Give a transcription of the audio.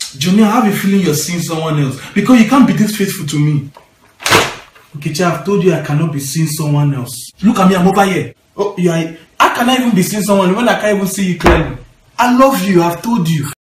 Johnny, I have a feeling you're seeing someone else because you can't be this faithful to me. Okechi, I've told you I cannot be seeing someone else. Look at me, I'm over here. Oh, how can I even be seeing someone when I can't even see you clearly? I love you, I've told you.